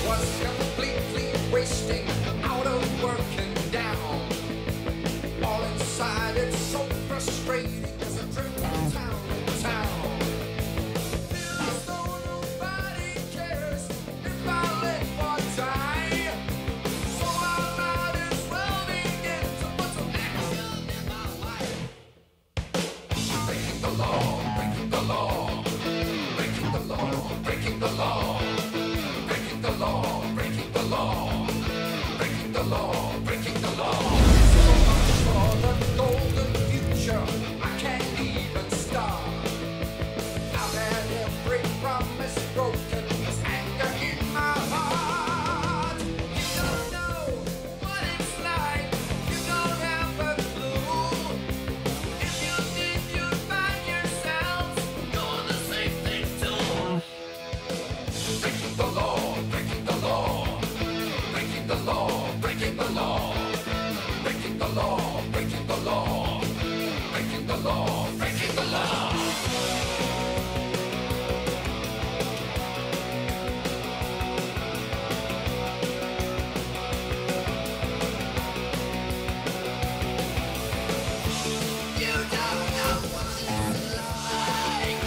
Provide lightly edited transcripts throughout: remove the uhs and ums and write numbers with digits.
was completely wasting, out of work and down. All inside, it's so frustrating as a trip from town to town. Feels though nobody cares if I live or die. So I might as well begin to put some action in my life. Breaking the law, breaking the law, breaking the law, breaking the law, breaking the law, breaking the law, breaking the law, breaking the law. So much for the golden future, I can't even start. I've had every promise broken, there's anger in my heart. You don't know what it's like, you don't have a clue. If you did, you'd find yourselves doing the same thing too. Breaking the law, breaking the law, breaking the law, breaking the law, breaking the law, breaking the law, breaking the law, breaking the law. You don't know what it's like.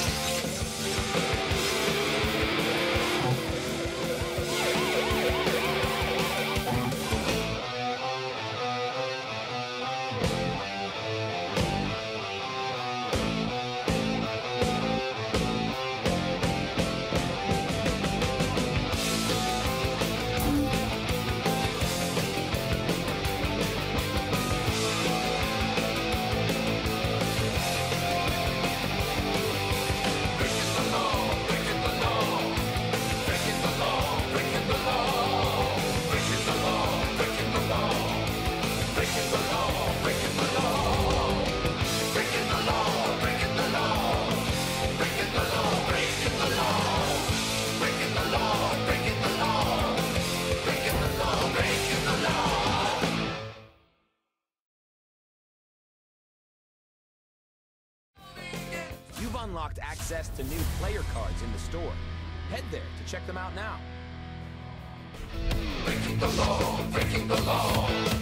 You've unlocked access to new player cards in the store. Head there to check them out now. Breaking the law, breaking the law.